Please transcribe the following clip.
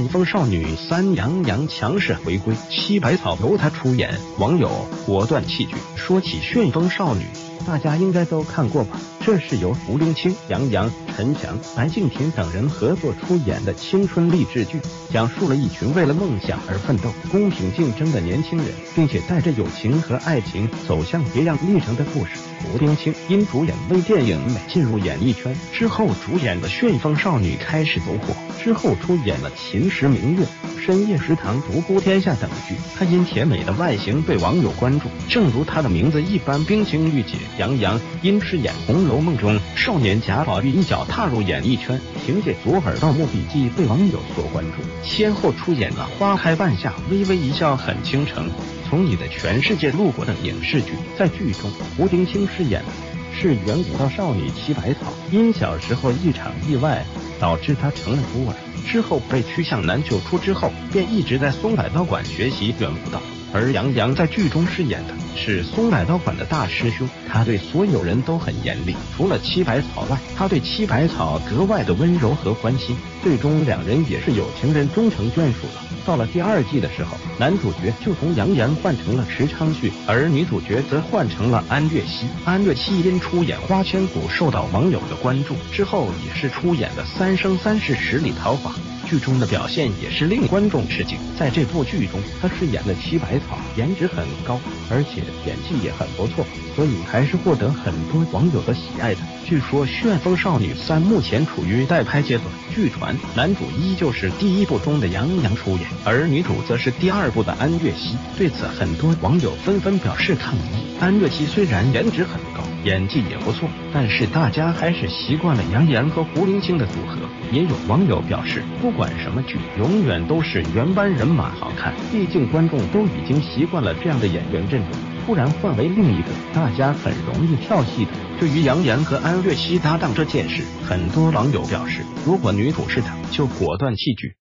旋风少女3》杨洋强势回归，七百草由她出演，网友果断弃剧。说起旋风少女，大家应该都看过吧？这是由胡林卿、杨洋、陈翔、白敬亭等人合作出演的青春励志剧，讲述了一群为了梦想而奋斗、公平竞争的年轻人，并且带着友情和爱情走向别样历程的故事。胡林卿因主演微电影《美》进入演艺圈，之后主演的《旋风少女》开始走火，之后出演了《秦时明月》、《深夜食堂》、《独孤天下》等剧。她因甜美的外形被网友关注，正如她的名字一般冰清玉洁。杨洋因饰演《红楼梦》中少年贾宝玉一脚踏入演艺圈，凭借《左耳盗墓笔记》被网友所关注，先后出演了《花开半夏》、《微微一笑很倾城》、《从你的全世界路过》等影视剧。在剧中，胡林卿饰演的是原武道少女七百草，因小时候一场意外导致她成了孤儿，之后被曲向南救出之后，便一直在松柏道馆学习原武道。而杨洋在剧中饰演的是松柏道馆的大师兄，他对所有人都很严厉，除了七百草外，他对七百草格外的温柔和关心。最终两人也是有情人终成眷属了。到了第2季的时候，男主角就从杨洋换成了池昌旭，而女主角则换成了安岳熙。安岳熙因出演《花千骨》受到网友的关注，之后也是出演了《三生三世十里桃花》。剧中的表现也是令观众吃惊。在这部剧中，她饰演的七百草颜值很高，而且演技也很不错，所以还是获得很多网友的喜爱的。据说《旋风少女3》目前处于待拍阶段，据传男主依旧是第1部中的杨洋出演，而女主则是第2部的安岳熙。对此，很多网友纷纷表示抗议。安岳熙虽然颜值很高，演技也不错，但是大家还是习惯了杨洋和胡林卿的组合。也有网友表示，不管什么剧，永远都是原班人马好看，毕竟观众都已经习惯了这样的演员阵容，突然换为另一个，大家很容易跳戏的。对于杨洋和安岳熙搭档这件事，很多网友表示，如果女主是她，就果断弃剧。